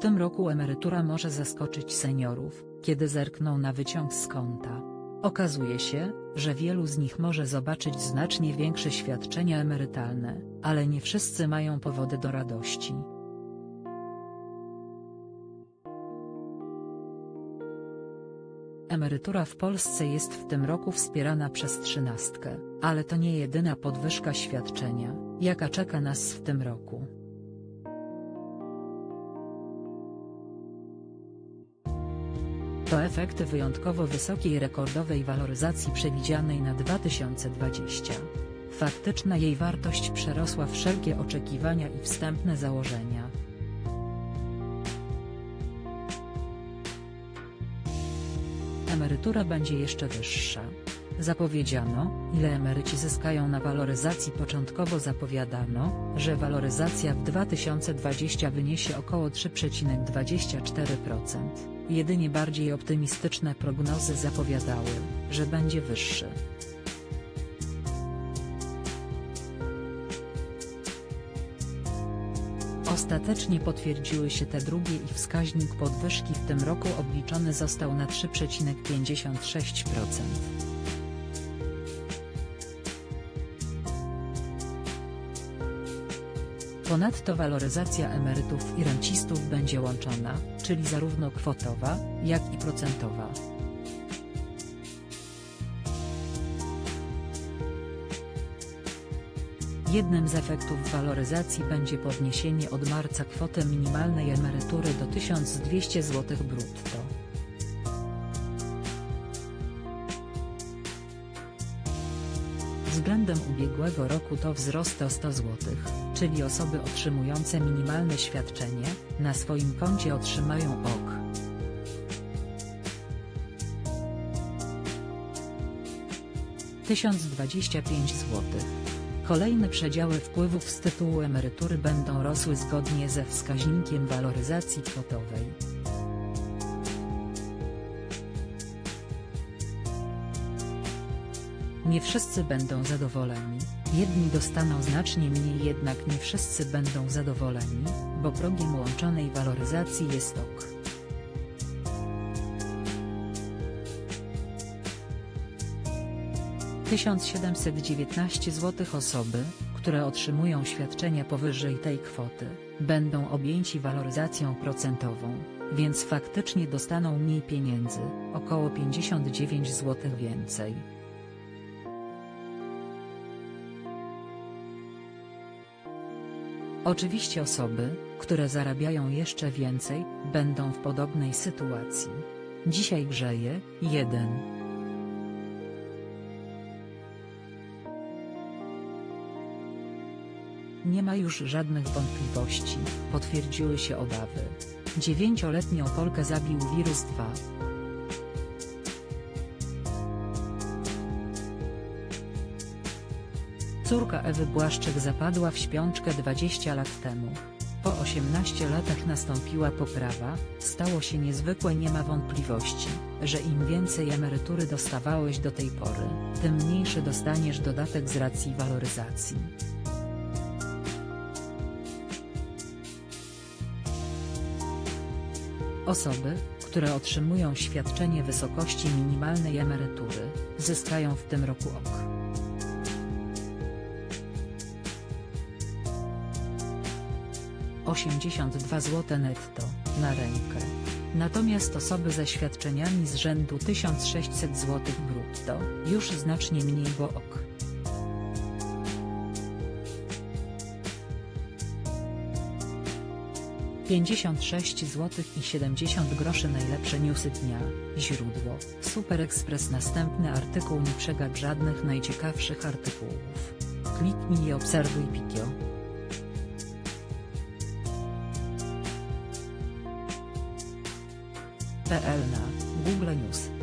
tym roku emerytura może zaskoczyć seniorów, kiedy zerkną na wyciąg z konta. Okazuje się, że wielu z nich może zobaczyć znacznie większe świadczenia emerytalne, ale nie wszyscy mają powody do radości. Emerytura w Polsce jest w tym roku wspierana przez trzynastkę, ale to nie jedyna podwyżka świadczenia, jaka czeka nas w tym roku. To efekty wyjątkowo wysokiej rekordowej waloryzacji przewidzianej na 2020. Faktyczna jej wartość przerosła wszelkie oczekiwania i wstępne założenia. Emerytura będzie jeszcze wyższa. Zapowiedziano, ile emeryci zyskają na waloryzacji. Początkowo zapowiadano, że waloryzacja w 2020 wyniesie około 3,24%. Jedynie bardziej optymistyczne prognozy zapowiadały, że będzie wyższy. Ostatecznie potwierdziły się te drugie i wskaźnik podwyżki w tym roku obliczony został na 3,56%. Ponadto waloryzacja emerytów i rencistów będzie łączona, czyli zarówno kwotowa, jak i procentowa. Jednym z efektów waloryzacji będzie podniesienie od marca kwoty minimalnej emerytury do 1200 zł brutto. Względem ubiegłego roku to wzrost o 100 zł, czyli osoby otrzymujące minimalne świadczenie, na swoim koncie otrzymają ok. 1025 zł. Kolejne przedziały wpływów z tytułu emerytury będą rosły zgodnie ze wskaźnikiem waloryzacji kwotowej. Nie wszyscy będą zadowoleni, jedni dostaną znacznie mniej, jednak nie wszyscy będą zadowoleni, bo progiem łączonej waloryzacji jest ok. – 1719 zł. Osoby, które otrzymują świadczenia powyżej tej kwoty, będą objęci waloryzacją procentową, więc faktycznie dostaną mniej pieniędzy, około 59 zł więcej. Oczywiście osoby, które zarabiają jeszcze więcej, będą w podobnej sytuacji. Dzisiaj grzeje, 1. Nie ma już żadnych wątpliwości, potwierdziły się obawy. 9-letnią Polkę zabił wirus 2. Córka Ewy Błaszczyk zapadła w śpiączkę 20 lat temu. Po 18 latach nastąpiła poprawa, stało się niezwykłe. Nie ma wątpliwości, że im więcej emerytury dostawałeś do tej pory, tym mniejszy dostaniesz dodatek z racji waloryzacji. Osoby, które otrzymują świadczenie wysokości minimalnej emerytury, zyskają w tym roku ok. 82 zł netto, na rękę. Natomiast osoby ze świadczeniami z rzędu 1600 zł brutto, już znacznie mniej, bo ok. 56 zł i 70 groszy. Najlepsze newsy dnia, źródło, Super Express. Następny artykuł. Nie przegap żadnych najciekawszych artykułów. Kliknij i obserwuj Pikio. PL na Google News.